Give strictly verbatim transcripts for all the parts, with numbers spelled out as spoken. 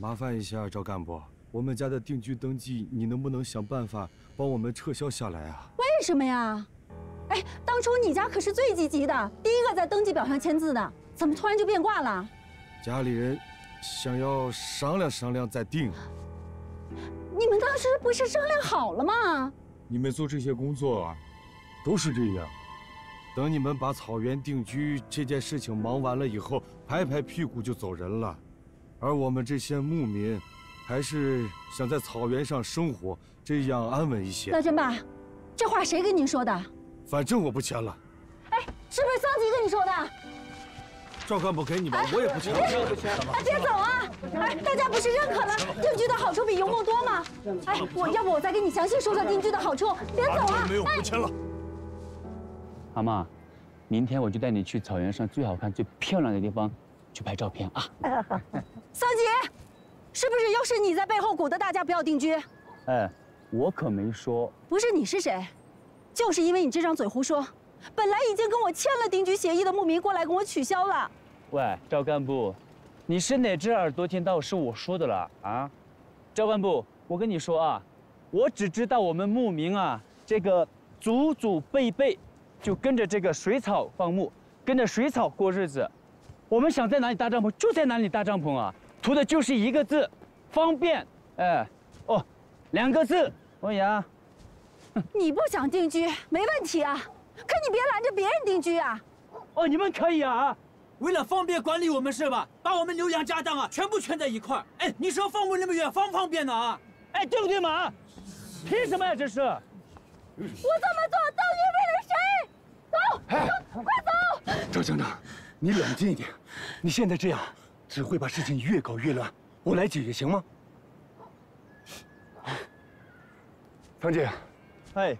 麻烦一下赵干部，我们家的定居登记，你能不能想办法帮我们撤销下来啊？ 为什么呀？哎，当初你家可是最积极的，第一个在登记表上签字的，怎么突然就变卦了？ 家里人想要商量商量再定。 你们当时不是商量好了吗？ 你们做这些工作啊，都是这样。等你们把草原定居这件事情忙完了以后，拍拍屁股就走人了。而我们这些牧民，还是想在草原上生活，这样安稳一些。 老真爸，这话谁跟您说的？ 反正我不签了。 哎，是不是桑吉跟你说的？ 赵干部给你们，我也不签了。 不签了。哎，别走啊！哎，大家不是认可了定居的好处比游牧多吗？哎，我要不我再给你详细说说定居的好处。别走啊！ 没有，不签了。 阿妈，明天我就带你去草原上最好看、最漂亮的地方去拍照片啊！ 桑吉，是不是又是你在背后鼓捣大家不要定居？ 哎，我可没说。 不是你是谁？就是因为你这张嘴胡说，本来已经跟我签了定居协议的牧民过来跟我取消了。 喂，赵干部，你是哪只耳朵听到是我说的了啊？赵干部，我跟你说啊，我只知道我们牧民啊，这个祖祖辈辈就跟着这个水草放牧，跟着水草过日子。我们想在哪里搭帐篷就在哪里搭帐篷啊，图的就是一个字，方便。哎，哦，两个字，欧阳。 你不想定居没问题啊，可你别拦着别人定居啊。 哦，你们可以啊。 为了方便管理我们是吧？把我们牛羊家当啊全部圈在一块儿。哎，你说放牧那么远，方不方便呢啊？ 哎，对不对嘛？凭什么呀？这是。我这么做到底为了谁？走， 哎， 快走！ 赵乡长，你冷静一点，你现在这样只会把事情越搞越乱。我来解决行吗？芳姐， 哎，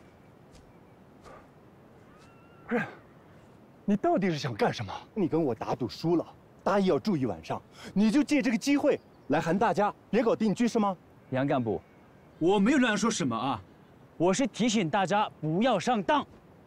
不是，你到底是想干什么？你跟我打赌输了，答应要住一晚上，你就借这个机会来喊大家别搞定居是吗？ 杨干部， 我没有乱说什么啊， 我是提醒大家不要上当。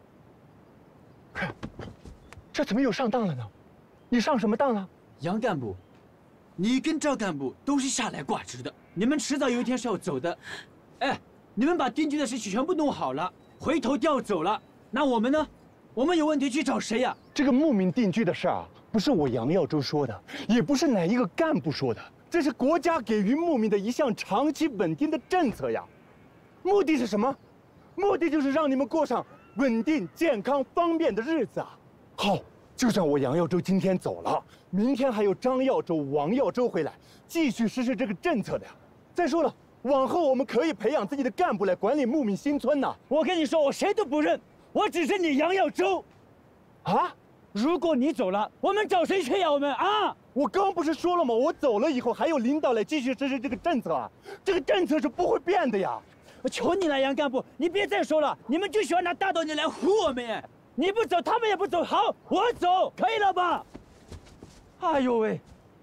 这怎么又上当了呢？你上什么当了？ 杨干部，你跟赵干部都是下来挂职的，你们迟早有一天是要走的。哎，你们把定居的事情全部弄好了，回头调走了，那我们呢？我们有问题去找谁呀？ 这个牧民定居的事啊，不是我杨耀州说的，也不是哪一个干部说的，这是国家给予牧民的一项长期稳定的政策呀。目的是什么？目的就是让你们过上稳定、健康、方便的日子啊。好，就算我杨耀州今天走了，明天还有张耀州、王耀州回来，继续实施这个政策的呀。再说了，往后我们可以培养自己的干部来管理牧民新村呐。 我跟你说，我谁都不认，我只认你杨耀州。 啊？ 如果你走了，我们找谁去呀？我们啊！ 我刚不是说了吗？我走了以后还有领导来继续实施这个政策啊，这个政策是不会变的呀。 我求你了，杨干部，你别再说了，你们就喜欢拿大道理来唬我们。你不走，他们也不走。好，我走，可以了吧？哎呦喂！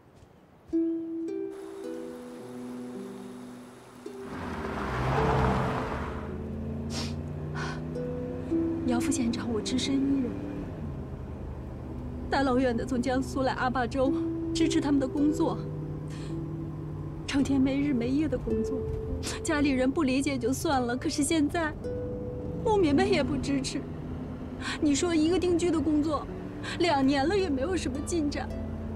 姚副县长，我只身一人，大老远的从江苏来阿坝州支持他们的工作，成天没日没夜的工作，家里人不理解就算了，可是现在牧民们也不支持。你说一个定居的工作，两年了也没有什么进展。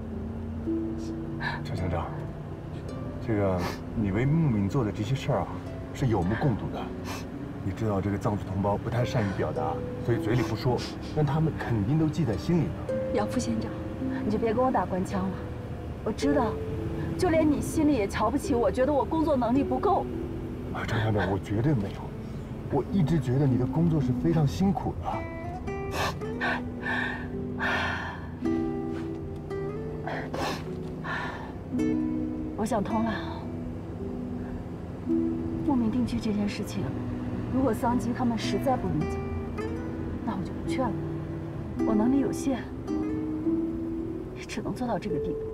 赵乡长，这个你为牧民做的这些事儿啊，是有目共睹的。你知道这个藏族同胞不太善于表达，所以嘴里不说，但他们肯定都记在心里了。 姚副县长，你就别跟我打官腔了。我知道，就连你心里也瞧不起我，觉得我工作能力不够。 啊，赵乡长，我绝对没有。我一直觉得你的工作是非常辛苦的。 我想通了，牧民定居这件事情，如果桑吉他们实在不理解，那我就不劝了。我能力有限，也只能做到这个地步。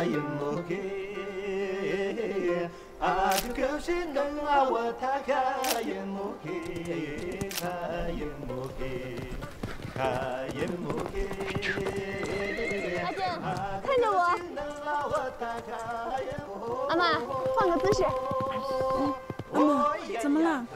看着我，阿妈，换个姿势。 阿妈，怎么了？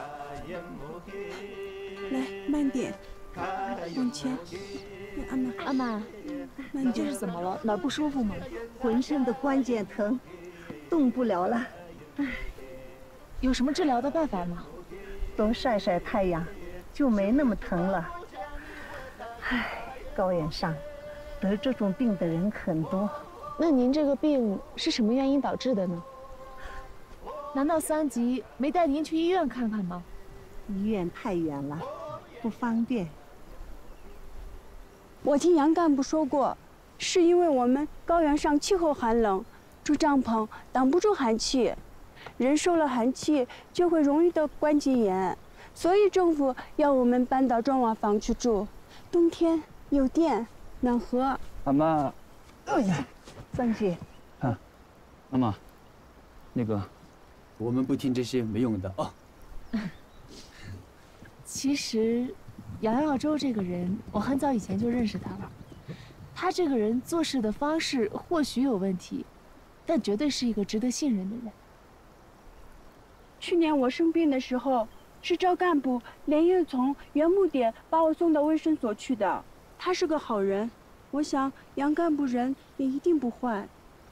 来，慢点，往前。阿妈， 阿妈， 慢点。 这是怎么了？哪儿不舒服吗？ 浑身的关节疼，动不了了。 有什么治疗的办法吗？ 多晒晒太阳，就没那么疼了。唉，高原上得这种病的人很多。 那您这个病是什么原因导致的呢？难道三级没带您去医院看看吗？ 医院太远了，不方便。 我听杨干部说过，是因为我们高原上气候寒冷，住帐篷挡不住寒气，人受了寒气就会容易得关节炎，所以政府要我们搬到砖瓦房去住，冬天有电，暖和。 阿妈， 哎呀，三姐， 啊，妈妈，那个， 我们不听这些没用的哦。 其实，杨耀洲这个人，我很早以前就认识他了。他这个人做事的方式或许有问题，但绝对是一个值得信任的人。 去年我生病的时候，是赵干部连夜从原木点把我送到卫生所去的。他是个好人，我想杨干部人也一定不坏。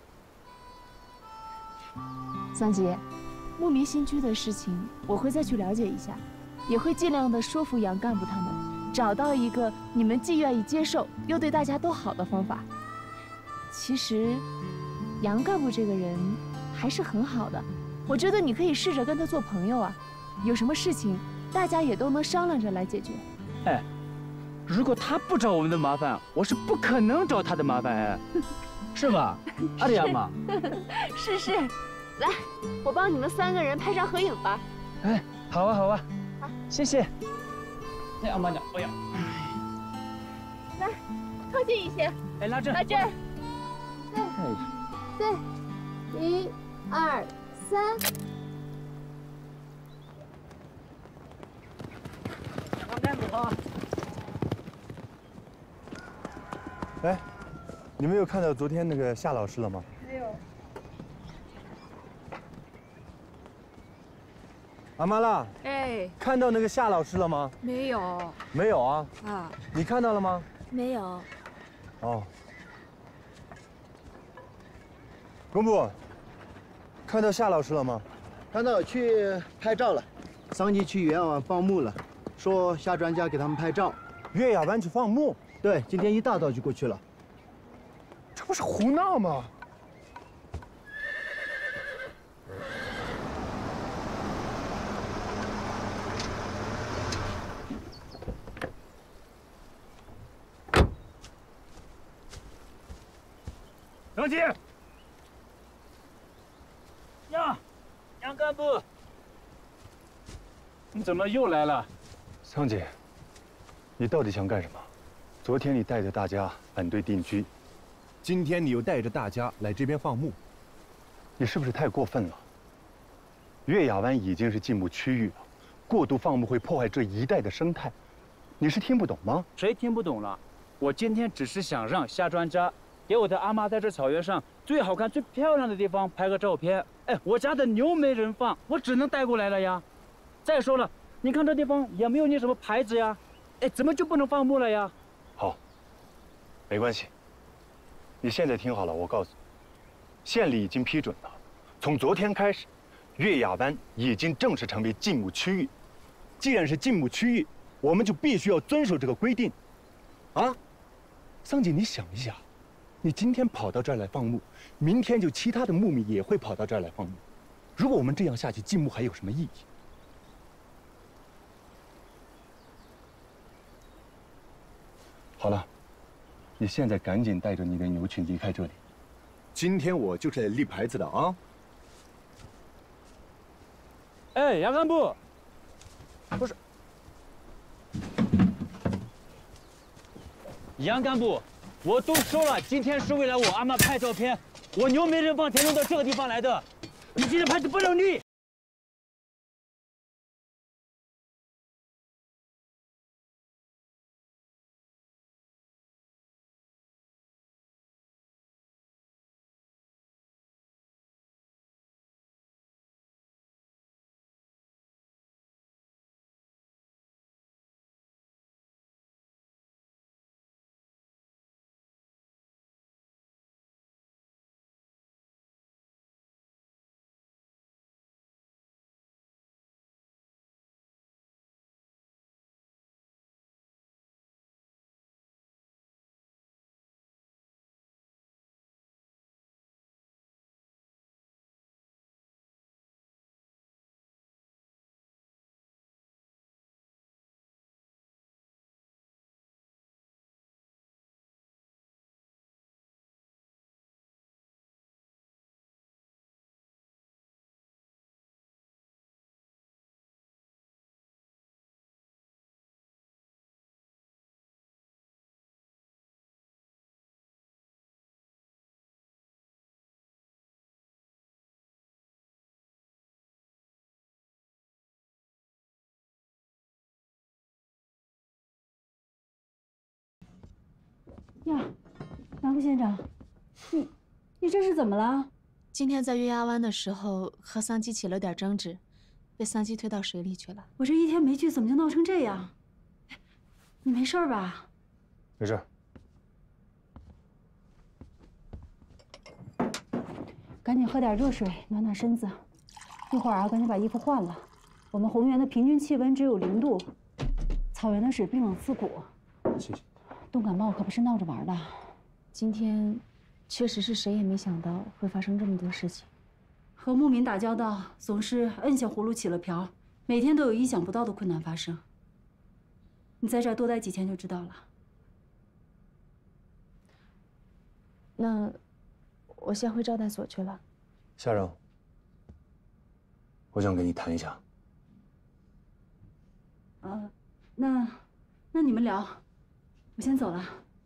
三姐，牧民新居的事情我会再去了解一下，也会尽量的说服杨干部他们，找到一个你们既愿意接受又对大家都好的方法。其实，杨干部这个人还是很好的，我觉得你可以试着跟他做朋友啊，有什么事情大家也都能商量着来解决。 哎，如果他不找我们的麻烦，我是不可能找他的麻烦哎，是吧，阿丽亚妈？ 是是，来，我帮你们三个人拍张合影吧。 哎，好啊好啊，好，谢谢。哎，阿妈讲，哎呀， 来，靠近一些。 哎，拉这， 拉这儿。对哎， 对，一、二、三。 王干部好。 哎，你们有看到昨天那个夏老师了吗？ 没有。 阿妈拉， 哎， 看到那个夏老师了吗？ 没有没有啊。 啊， 你看到了吗？ 没有。 哦。公部，看到夏老师了吗？ 看到去拍照了，桑吉去远远放牧了，说夏专家给他们拍照。 月牙湾去放牧？ 对，今天一大早就过去了。 这不是胡闹吗？ 张姐，呀，杨干部，你怎么又来了？ 桑姐，你到底想干什么？昨天你带着大家反对定居，今天你又带着大家来这边放牧，你是不是太过分了？月牙湾已经是禁牧区域了，过度放牧会破坏这一带的生态，你是听不懂吗？ 谁听不懂了？我今天只是想让夏专家给我的阿妈在这草原上最好看、最漂亮的地方拍个照片。哎，我家的牛没人放，我只能带过来了呀。再说了，你看这地方也没有你什么牌子呀，哎，怎么就不能放牧了呀？ 好，没关系。你现在听好了，我告诉你，县里已经批准了，从昨天开始，月牙湾已经正式成为禁牧区域。既然是禁牧区域，我们就必须要遵守这个规定。啊，桑姐，你想一想，你今天跑到这儿来放牧，明天就其他的牧民也会跑到这儿来放牧。如果我们这样下去，禁牧还有什么意义？好了，你现在赶紧带着你的牛群离开这里。今天我就是来立牌子的啊！ 哎，杨干部，不是，杨干部，我都说了，今天是为了我阿妈拍照片， 我牛没人放才弄到这个地方来的。你现在牌子不能立。 呀，杨副县长，你你这是怎么了？ 今天在月牙湾的时候和桑基起了点争执，被桑基推到水里去了。 我这一天没去，怎么就闹成这样？你没事吧？ 没事。 赶紧喝点热水，暖暖身子。一会儿啊，赶紧把衣服换了。我们红原的平均气温只有零度，草原的水冰冷刺骨。 谢谢。 冻感冒可不是闹着玩的。 今天，确实是谁也没想到会发生这么多事情。 和牧民打交道，总是摁下葫芦起了瓢，每天都有意想不到的困难发生。你在这儿多待几天就知道了。 那，我先回招待所去了。 夏柔，我想跟你谈一下。 呃，那，那你们聊。我先走了。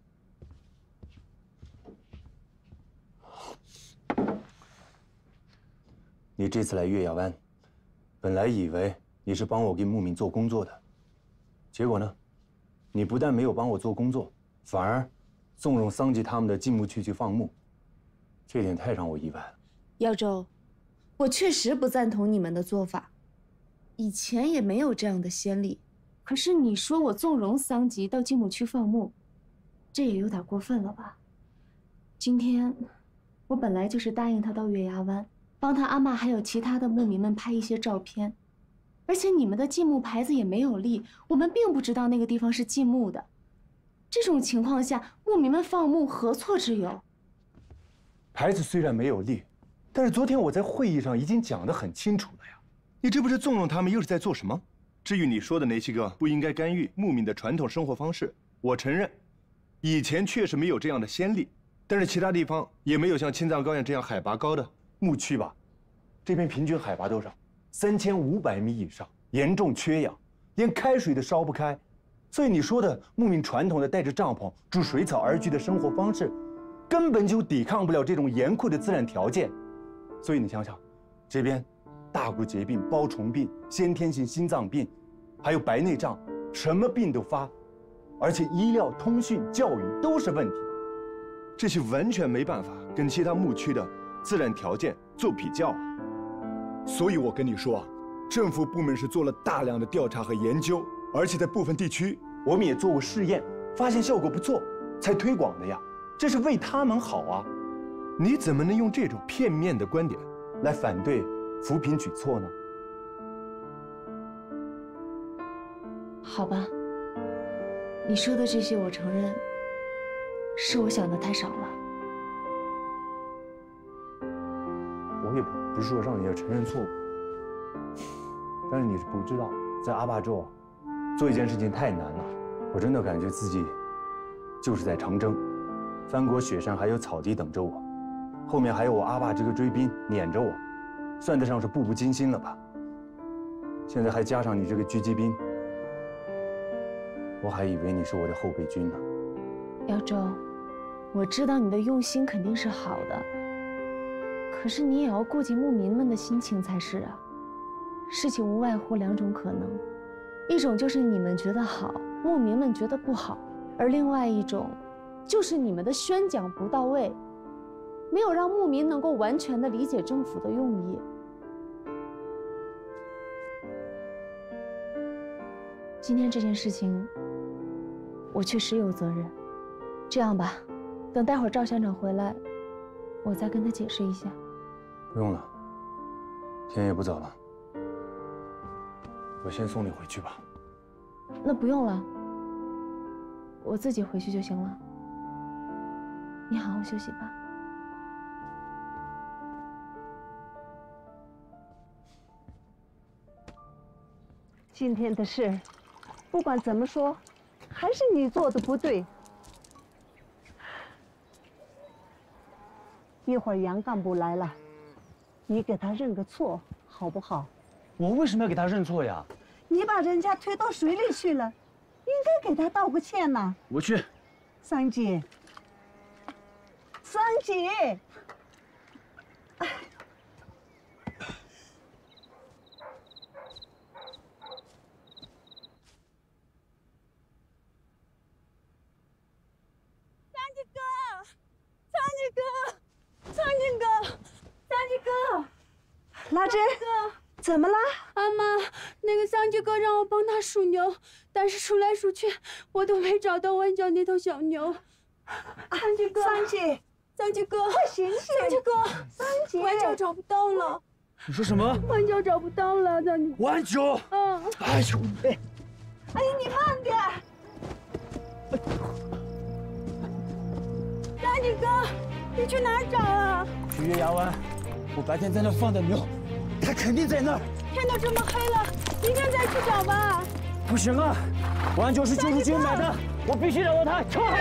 你这次来月牙湾，本来以为你是帮我给牧民做工作的，结果呢，你不但没有帮我做工作，反而纵容桑吉他们的进牧区去放牧，这点太让我意外了。 耀州，我确实不赞同你们的做法，以前也没有这样的先例。可是你说我纵容桑吉到禁牧区放牧，这也有点过分了吧？今天，我本来就是答应他到月牙湾，帮他阿嬷还有其他的牧民们拍一些照片，而且你们的禁牧牌子也没有立，我们并不知道那个地方是禁牧的。这种情况下，牧民们放牧何错之有？ 牌子虽然没有立，但是昨天我在会议上已经讲得很清楚了呀。你这不是纵容他们，又是在做什么？至于你说的那些个不应该干预牧民的传统生活方式，我承认，以前确实没有这样的先例，但是其他地方也没有像青藏高原这样海拔高的牧区吧？这边平均海拔多少？三千五百米以上，严重缺氧，连开水都烧不开。所以你说的牧民传统的带着帐篷筑水草而居的生活方式，根本就抵抗不了这种严酷的自然条件。所以你想想，这边大骨节病、包虫病、先天性心脏病，还有白内障，什么病都发，而且医疗、通讯、教育都是问题。这些完全没办法跟其他牧区的自然条件做比较啊。所以我跟你说啊，政府部门是做了大量的调查和研究，而且在部分地区我们也做过试验，发现效果不错，才推广的呀。这是为他们好啊！你怎么能用这种片面的观点来反对扶贫举措呢？ 好吧，你说的这些我承认，是我想的太少了。 我也不不是说让你要承认错误，但是你是不知道，在阿坝州啊，做一件事情太难了。我真的感觉自己就是在长征，翻过雪山还有草地等着我，后面还有我阿坝这个追兵撵着我，算得上是步步惊心了吧？现在还加上你这个狙击兵，我还以为你是我的后备军呢。 耀州，我知道你的用心肯定是好的， 可是你也要顾及牧民们的心情才是啊。事情无外乎两种可能，一种就是你们觉得好，牧民们觉得不好，而另外一种，就是你们的宣讲不到位，没有让牧民能够完全的理解政府的用意。今天这件事情，我确实有责任。这样吧，等待会儿赵县长回来，我再跟他解释一下。 不用了，天也不早了，我先送你回去吧。 那不用了，我自己回去就行了。你好好休息吧。 今天的事，不管怎么说，还是你做的不对。一会儿杨干部来了，你给他认个错，好不好？ 我为什么要给他认错呀？ 你把人家推到水里去了，应该给他道个歉呐。 我去。 三姐，三姐，哎。拉珍，怎么了？ 阿妈，那个桑吉哥让我帮他数牛，但是数来数去，我都没找到弯角那头小牛。桑吉哥， 桑吉， 桑吉哥， 快醒醒！ 桑吉哥， 桑吉， 弯角找不到了。 你说什么？ 弯角找不到了，桑吉。 弯角？ 嗯。 哎呦，哎， 哎，你慢点。 桑吉哥，你去哪儿找啊？ 去月牙湾。我白天在那放的牛，它肯定在那儿。 天都这么黑了，明天再去找吧。 不行啊，弯角是救助金买的，我必须找到它。瞧好。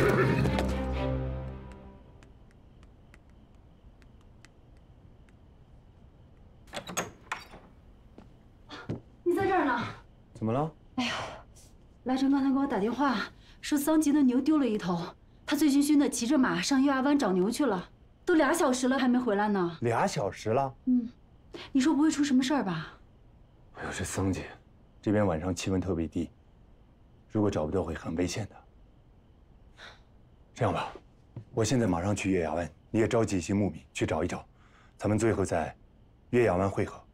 你在这儿呢？ 怎么了？ 哎呀，来晨刚才给我打电话说桑吉的牛丢了一头，他醉醺醺的骑着马上月牙湾找牛去了。都俩小时了，还没回来呢。 俩小时了？ 嗯，你说不会出什么事儿吧？ 哎呦，这桑姐，这边晚上气温特别低，如果找不到会很危险的。这样吧，我现在马上去月牙湾，你也召集一些牧民去找一找，咱们最后在月牙湾会合。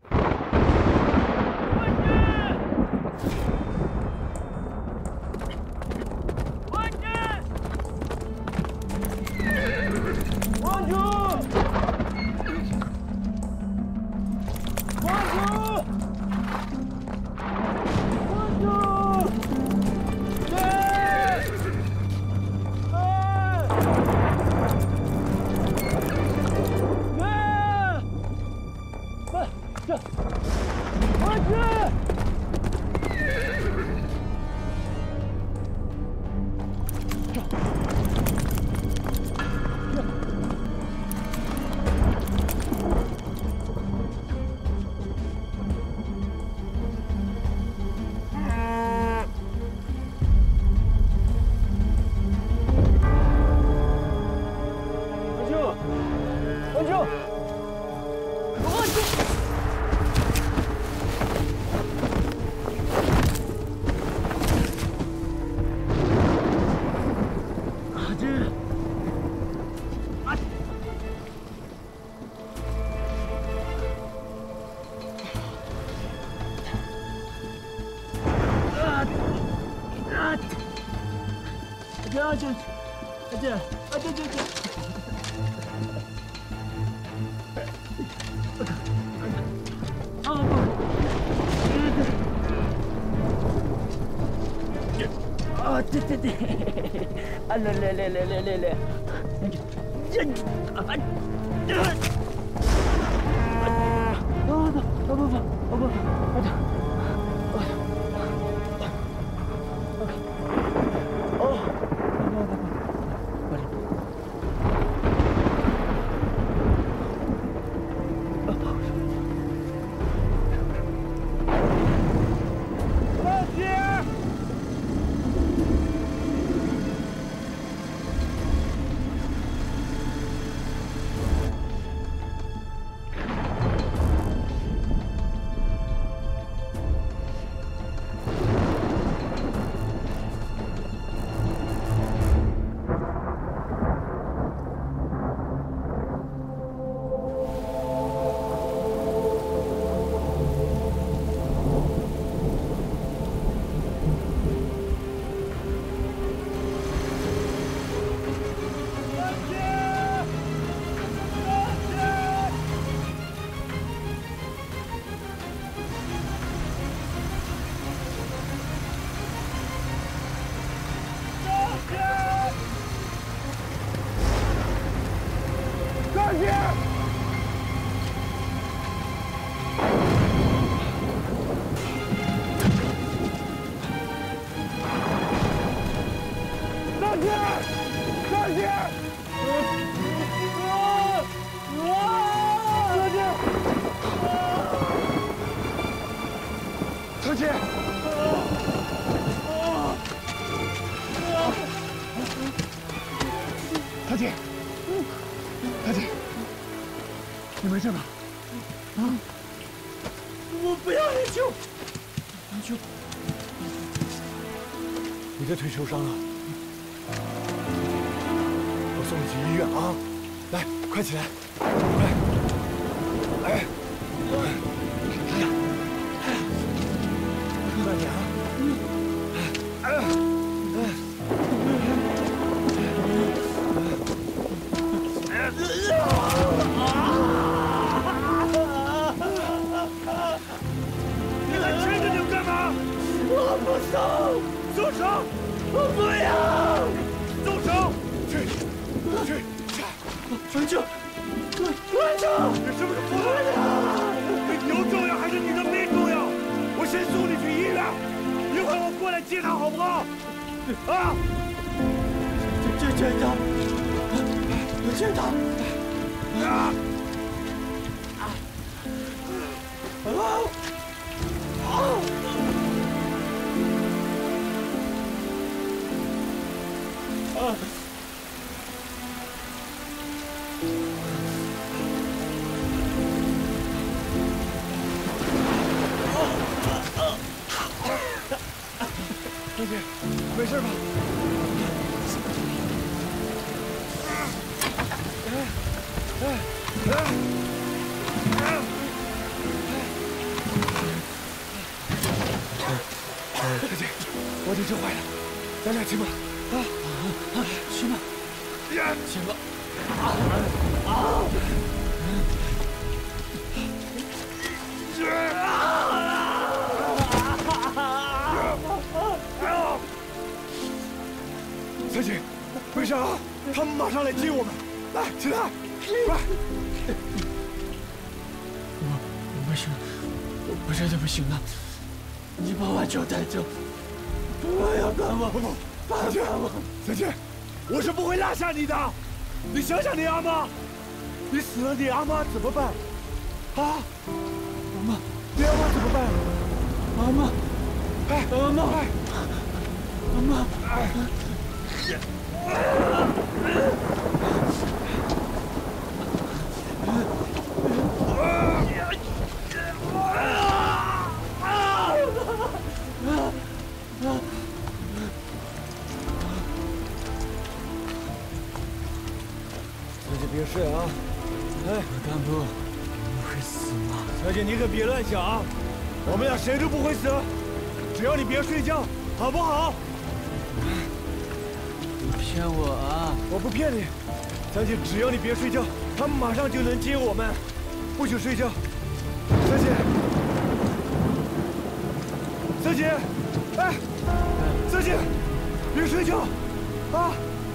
啊这，啊这，啊这这这。啊不，啊对对对，啊来来来来来来来，这这啊啊不不不不不不不，啊这。 三姐！啊！三姐！三姐！三姐！三姐，你没事吧？啊！我不要你救！你救！你的腿受伤了，我送你去医院啊！来，快起来，快！哎，哎呀，慢点啊！哎，你还牵着你干嘛？我不送，松手！我不要！松手！去，去，传救！快走！你是不是疯了？牛重要还是你的命重要？我先送你去医院，一会儿我过来接他，好不好？啊！接接他，接他！啊！啊！啊！啊！小姐，没事吧？哎哎哎！小姐，我这车坏了，咱俩骑吧。啊啊！行吧，行吧。啊啊！小姐，没事啊，他们马上来接我们。来，起来，快！我我不行，我真的不行了。你把我救带走，不要管我，不不。三姐，三姐，我是不会落下你的。你想想你阿妈，你死了，你阿妈怎么办？啊，阿妈，你阿妈怎么办？阿妈，哎，阿妈，哎，阿妈，哎，别睡啊！哎，干部，我们会死吗？小姐，你可别乱想啊！我们俩谁都不会死，只要你别睡觉，好不好？你骗我啊！我不骗你，小姐，只要你别睡觉，他们马上就能接我们。不许睡觉，小姐，小姐，哎，小姐，别睡觉，啊！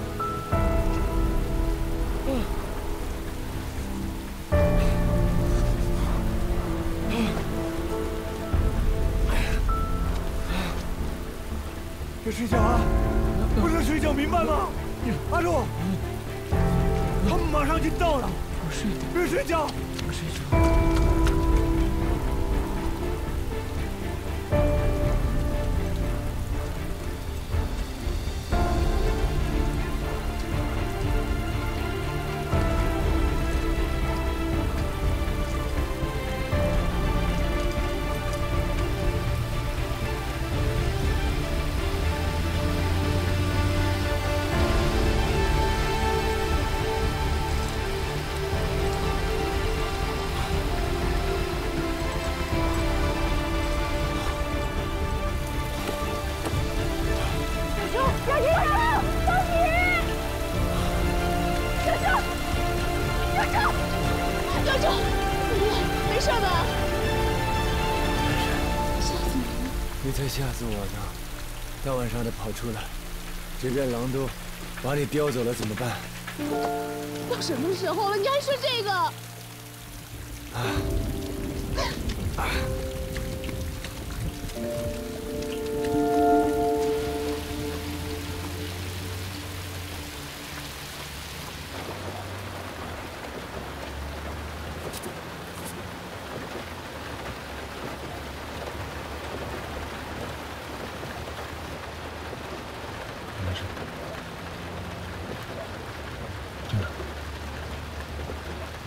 别睡觉啊！不能睡觉，明白吗？阿柱，他们马上就到了。别睡觉。不睡觉。吓死我了！大晚上的跑出来，这边狼都把你叼走了，怎么办？ 都什么时候了，你还说这个？ 啊啊！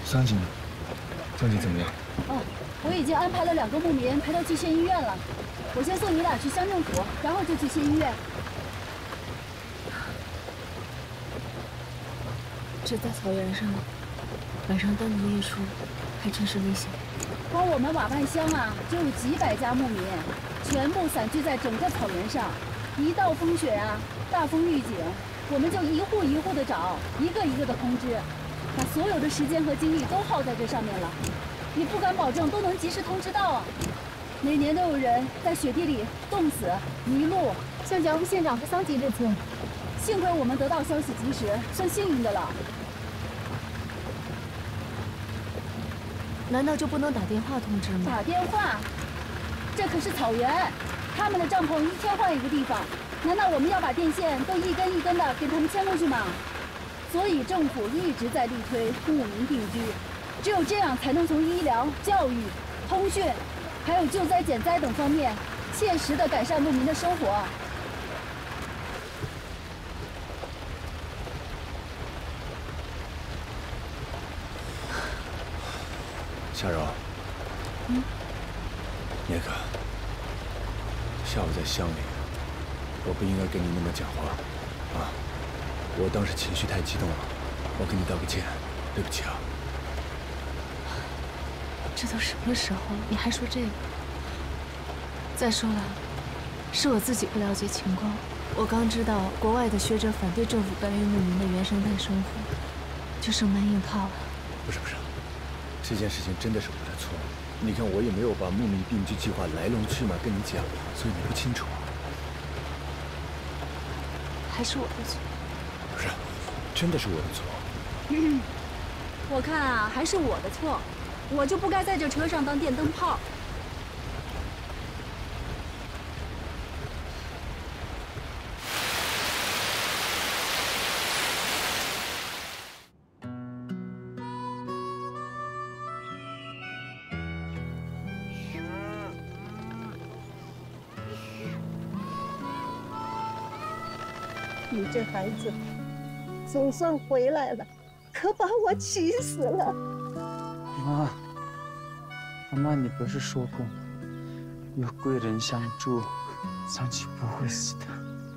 桑吉呢？桑吉怎么样？ 哦，我已经安排了两个牧民陪他去县医院了。我先送你俩去乡政府，然后就去县医院。 这在草原上，晚上单独夜出，还真是危险。 光我们瓦万乡啊，就有几百家牧民，全部散居在整个草原上。一到风雪啊，大风预警，我们就一户一户的找，一个一个的通知，把所有的时间和精力都耗在这上面了。你不敢保证都能及时通知到啊。每年都有人在雪地里冻死、迷路。 像蒋副县长和桑吉这次， 幸亏我们得到消息及时，算幸运的了。 难道就不能打电话通知吗？ 打电话？这可是草原，他们的帐篷一天换一个地方，难道我们要把电线都一根一根的给他们牵过去吗？所以政府一直在力推牧民定居，只有这样才能从医疗、教育、通讯，还有救灾减灾等方面，切实的改善牧民的生活。 夏柔， 嗯， 那个，下午在乡里，我不应该跟你那么讲话，啊，我当时情绪太激动了，我跟你道个歉，对不起啊。 这都什么时候，你还说这个？再说了，是我自己不了解情况。我刚知道国外的学者反对政府干预牧民的原生态生活，就生搬硬套了。 不是不是。这件事情真的是我的错，你看我也没有把牧民定居计划来龙去脉跟你讲，所以你不清楚。 还是我的错？ 不是，真的是我的错。 嗯，我看啊，还是我的错，我就不该在这车上当电灯泡。 你这孩子总算回来了，可把我气死了。 妈，妈妈，你不是说过，有贵人相助，桑吉不会死的。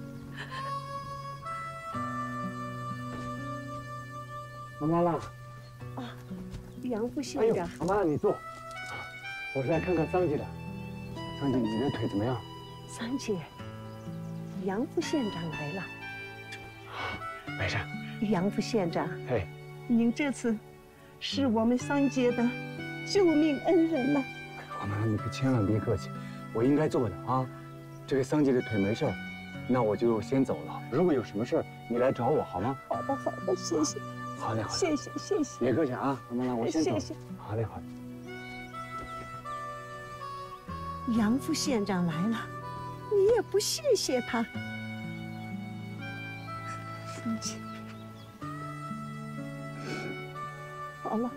妈妈啦！ 啊，杨副县长。 妈妈，你坐。我是来看看桑吉的。桑吉，你的腿怎么样？ 桑姐，杨副县长来了。 没事。 杨副县长， 嘿， 您这次是我们桑杰的救命恩人了。 妈妈，你可千万别客气，我应该做的啊。这个桑杰的腿没事儿，那我就先走了。如果有什么事儿，你来找我好吗？ 好的，好的，谢谢。 好嘞，好嘞， 谢谢，谢谢。 别客气啊，妈妈，我先走。 谢谢。 好嘞，好嘞。 杨副县长来了，你也不谢谢他。桑杰，好了。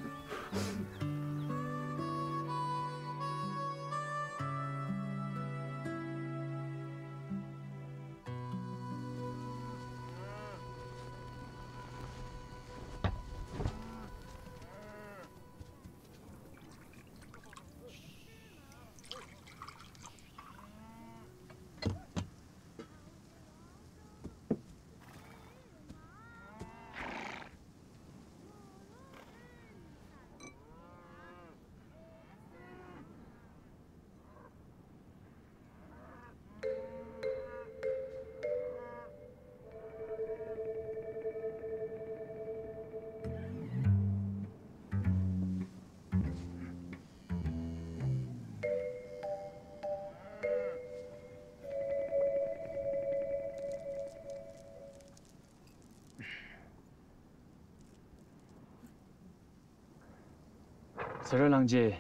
死热浪姐，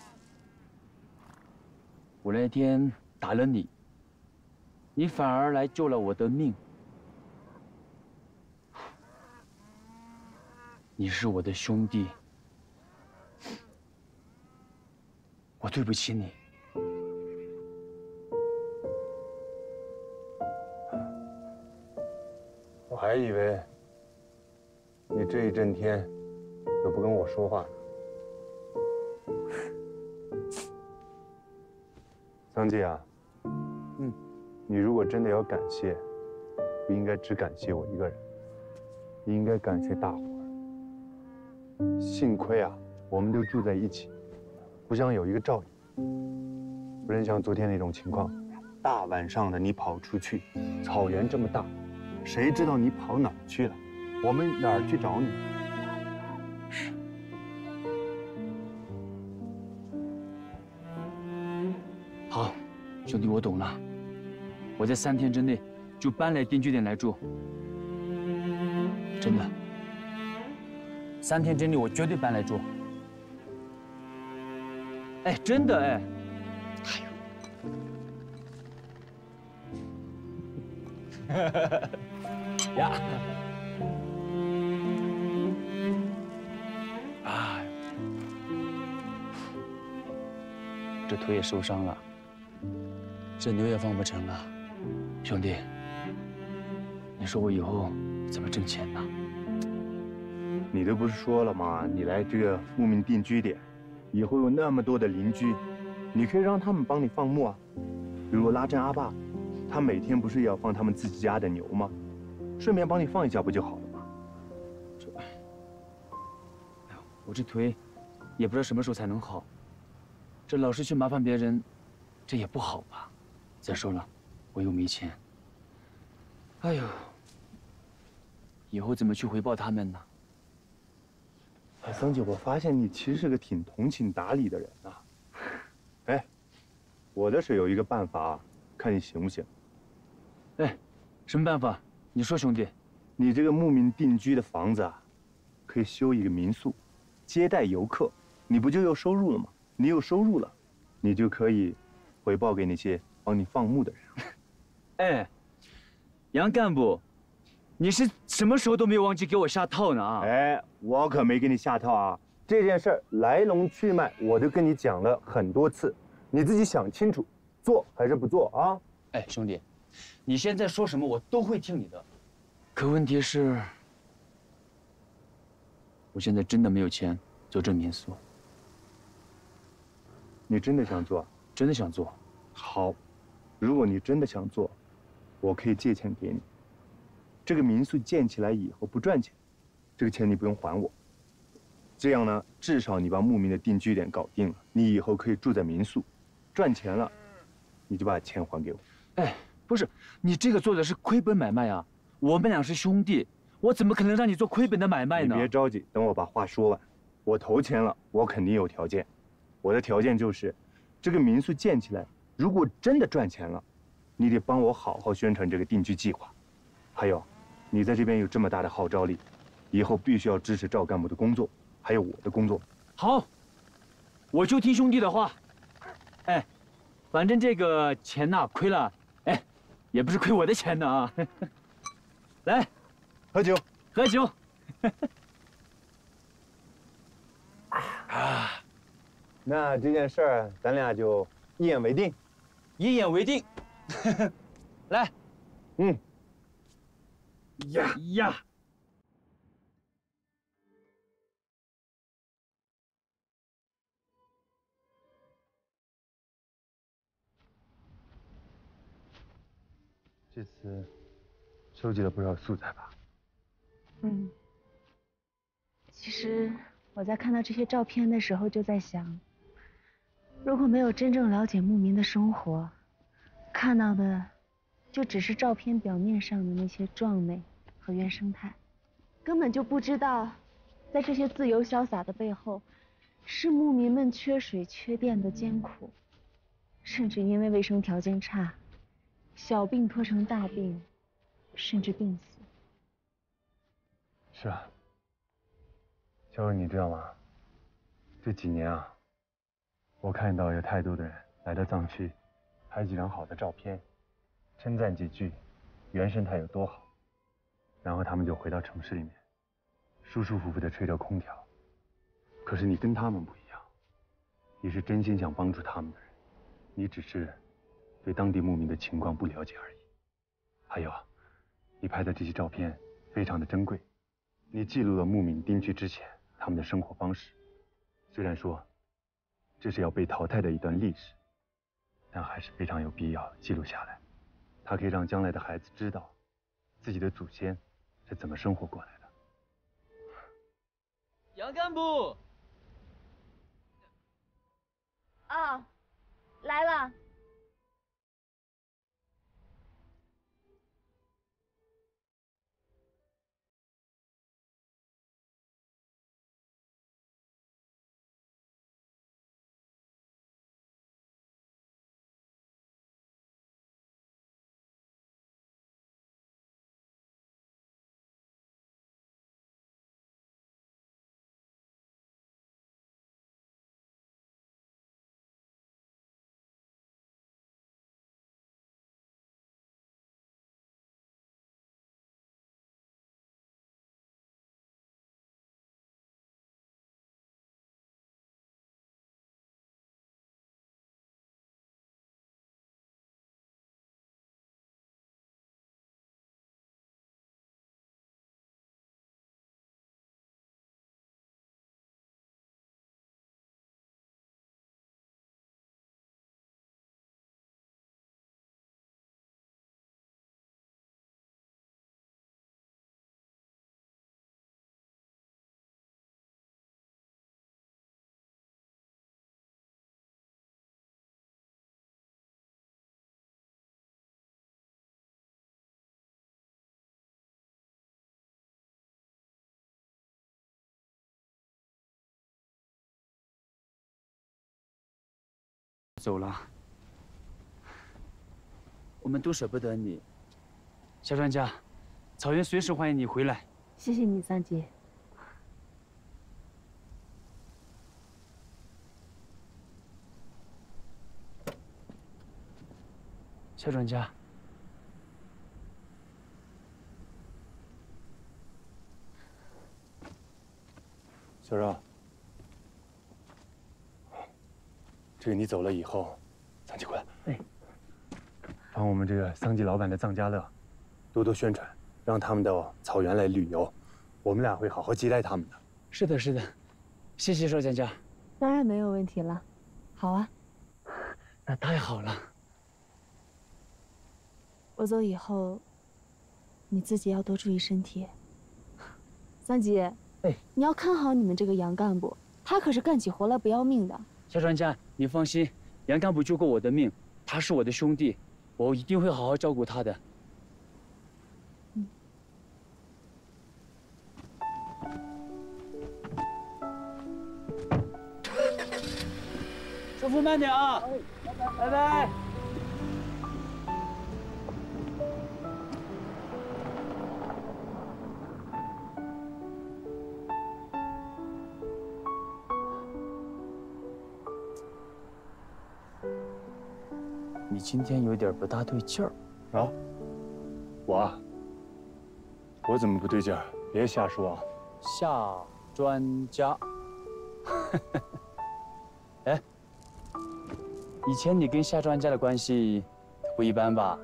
我那天打了你，你反而来救了我的命。你是我的兄弟，我对不起你。 我还以为你这一整天都不跟我说话呢。桑吉啊， 嗯， 你如果真的要感谢，不应该只感谢我一个人，你应该感谢大伙儿。幸亏啊，我们都住在一起，互相有一个照应，不然像昨天那种情况，大晚上的你跑出去，草原这么大，谁知道你跑哪儿去了？我们哪儿去找你？ 好，兄弟，我懂了。我在三天之内就搬来定居点来住，真的。三天之内我绝对搬来住。哎，真的哎。哎呦。呀。啊。这腿也受伤了。这牛也放不成了，兄弟，你说我以后怎么挣钱呢？ 你都不是说了吗？你来这个牧民定居点，以后有那么多的邻居，你可以让他们帮你放牧啊。比如拉镇阿爸，他每天不是要放他们自己家的牛吗？顺便帮你放一下不就好了吗？ 这，哎呦，我这腿也不知道什么时候才能好，这老是去麻烦别人，这也不好吧？再说了，我又没钱。哎呦，以后怎么去回报他们呢？ 哎，桑姐，我发现你其实是个挺通情达理的人呐。哎，我这是有一个办法，看你行不行？ 哎，什么办法？你说，兄弟。 你这个牧民定居的房子啊，可以修一个民宿，接待游客，你不就有收入了吗？你有收入了，你就可以回报给那些帮你放牧的人。 哎，杨干部，你是什么时候都没有忘记给我下套呢啊？ 哎，我可没给你下套啊！这件事儿来龙去脉我都跟你讲了很多次，你自己想清楚，做还是不做啊？ 哎，兄弟，你现在说什么我都会听你的，可问题是，我现在真的没有钱做这民宿。 你真的想做？ 真的想做。 好，如果你真的想做，我可以借钱给你。这个民宿建起来以后不赚钱，这个钱你不用还我。这样呢，至少你把牧民的定居点搞定了，你以后可以住在民宿，赚钱了，你就把钱还给我。 哎，不是，你这个做的是亏本买卖啊！我们俩是兄弟，我怎么可能让你做亏本的买卖呢？ 你别着急，等我把话说完。我投钱了，我肯定有条件。我的条件就是，这个民宿建起来，如果真的赚钱了，你得帮我好好宣传这个定居计划。还有，你在这边有这么大的号召力，以后必须要支持赵干部的工作，还有我的工作。 好，我就听兄弟的话。哎，反正这个钱呐，亏了，哎，也不是亏我的钱的啊。来， 喝酒， 喝酒。啊， 那这件事儿咱俩就一言为定。 一言为定。来， 嗯。 呀呀！ 这次收集了不少素材吧？ 嗯。其实我在看到这些照片的时候，就在想，如果没有真正了解牧民的生活，看到的就只是照片表面上的那些壮美和原生态，根本就不知道，在这些自由潇洒的背后，是牧民们缺水缺电的艰苦，甚至因为卫生条件差，小病拖成大病，甚至病死。 是啊，小伟，你知道吗？这几年啊，我看到有太多的人来到藏区，拍几张好的照片，称赞几句原生态有多好，然后他们就回到城市里面，舒舒服服地吹着空调。可是你跟他们不一样，你是真心想帮助他们的人，你只是对当地牧民的情况不了解而已。还有啊，你拍的这些照片非常的珍贵，你记录了牧民定居之前他们的生活方式。虽然说这是要被淘汰的一段历史，但还是非常有必要记录下来。它可以让将来的孩子知道自己的祖先是怎么生活过来的。 杨干部。 啊，来了。 走了，我们都舍不得你。小专家，草原随时欢迎你回来。 谢谢你，三姐。 小专家， 小赵。这个你走了以后，桑吉过来，哎，帮我们这个桑吉老板的藏家乐多多宣传，让他们到草原来旅游，我们俩会好好接待他们的。 是的，是的，谢谢邵专家。 当然没有问题了，好啊。 那太好了。 我走以后，你自己要多注意身体。三姐， 哎， 你要看好你们这个杨干部，他可是干起活来不要命的。 小专家，你放心，杨干部救过我的命，他是我的兄弟，我一定会好好照顾他的。 嗯。 师傅慢点啊！拜拜。你今天有点不大对劲儿， 啊？我啊？我怎么不对劲儿？别瞎说啊！ 夏专家。哎，以前你跟夏专家的关系不一般吧？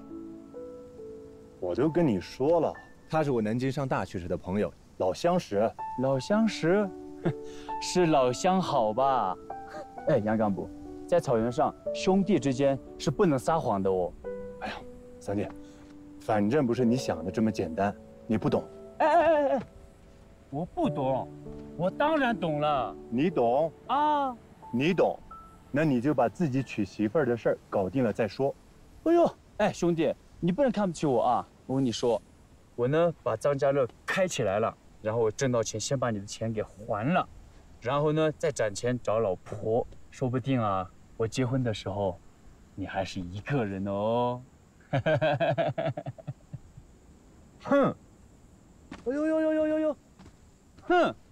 我都跟你说了，他是我南京上大学时的朋友，老相识。 老相识，是老相好吧？哎，杨干部。在草原上，兄弟之间是不能撒谎的哦。 哎呀，三姐，反正不是你想的这么简单，你不懂。 哎哎哎哎，我不懂，我当然懂了。 你懂啊？ 你懂，那你就把自己娶媳妇儿的事儿搞定了再说。 哎呦，哎兄弟，你不能看不起我啊！我跟你说，我呢把张家乐开起来了，然后我挣到钱，先把你的钱给还了，然后呢再攒钱找老婆，说不定啊。我结婚的时候，你还是一个人哦。哼！哎呦呦呦呦呦呦！哼！